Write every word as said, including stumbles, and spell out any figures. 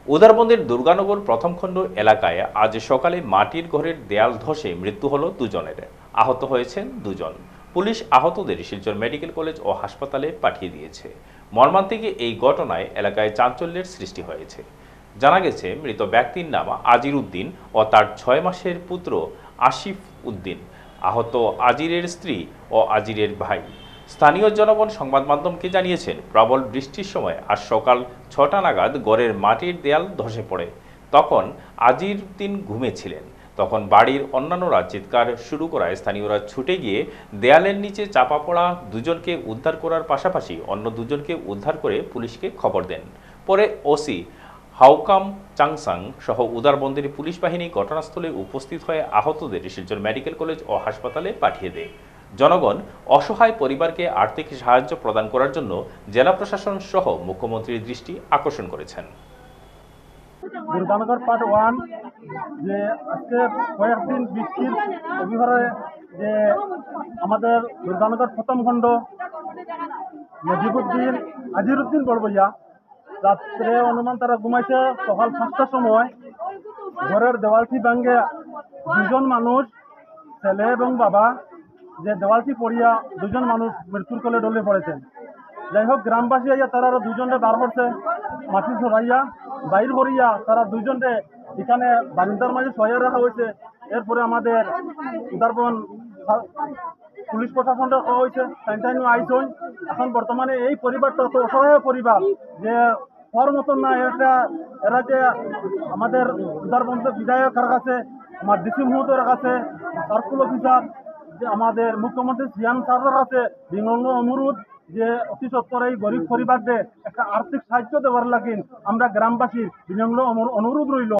উদারবন্দের দুর্গানগর প্রথম খণ্ড এলাকায় আজ সকালে মাটির ঘরের দেয়াল ধসে মৃত্যু হল দুজনের। আহত হয়েছেন দুজন। পুলিশ আহতদের শিলচর মেডিকেল কলেজ ও হাসপাতালে পাঠিয়ে দিয়েছে। মর্মান্তিক এই ঘটনায় এলাকায় চাঞ্চল্যের সৃষ্টি হয়েছে। জানা গেছে, মৃত ব্যক্তির নাম আজির উদ্দিন ও তার ছয় মাসের পুত্র আসিফ উদ্দিন। আহত আজিরের স্ত্রী ও আজিরের ভাই। স্থানীয় জনগণ সংবাদ মাধ্যমকে জানিয়েছেন, প্রবল বৃষ্টির সময় আজ সকাল ছটা নাগাদ ঘরের মাটির দেয়াল ধসে পড়ে। তখন আজির উদ্দিন ঘুমেছিলেন। তখন বাড়ির অন্যান্যরা চিৎকার শুরু করায় স্থানীয়রা ছুটে গিয়ে দেয়ালের নিচে চাপা পড়া দুজনকে উদ্ধার করার পাশাপাশি অন্য দুজনকে উদ্ধার করে পুলিশকে খবর দেন। পরে ওসি হাউকাম চাংসাং সহ উদারবন্দের পুলিশ বাহিনী ঘটনাস্থলে উপস্থিত হয়ে আহতদের শিলচর মেডিকেল কলেজ ও হাসপাতালে পাঠিয়ে দেয়। জনগণ অসহায় পরিবারকে আর্থিক সাহায্য প্রদান করার জন্য জেলা প্রশাসন সহ মুখ্যমন্ত্রীর দৃষ্টি আকর্ষণ করেছেন। দুর্গানগর পার্ট ওয়ান যে আজকে কয়েকদিন বৃষ্টির অভিভাবে যে আমাদের দুর্গানগর প্রথম খণ্ড নজিবুদ্দিন আজিরুদ্দিন বড়বইয়া রাত্রে অনুমান তারা ঘুমাইছে। সকাল পাঁচটার সময় ঘরের দেওয়ালটি ভাঙ্গে দুজন মানুষ, ছেলে এবং বাবা, যে দেওয়ালটি পড়িয়া দুজন মানুষ মৃত্যুর কোলে ঢলে পড়েছেন। যাই হোক, গ্রামবাসী আইয়া তারা দুজনকে বার করছে, মাটি সরাইয়া বাইর করিয়া তারা দুজনকে এখানে বারিন্দার মাঝে সহায় রাখা হয়েছে। এরপরে আমাদের উদারবন পুলিশ প্রশাসনটা করা হয়েছে, টাইম আইসন। এখন বর্তমানে এই পরিবারটা তো অসহায় পরিবার, যে হওয়ার মতন না। এটা এরা যে আমাদের উদারবন্দের বিধায়কের কাছে, আমার ডিসি মহোদয়ের কাছে, সার্কুল অফিসার, যে আমাদের মুখ্যমন্ত্রী সিএম স্যারের কাছে বিনম্র অনুরোধ যে অতি সত্তর এই গরিব পরিবারদের একটা আর্থিক সাহায্য দেওয়ার লাগিন আমরা গ্রামবাসীর বিনম্র অনুরোধ রইল।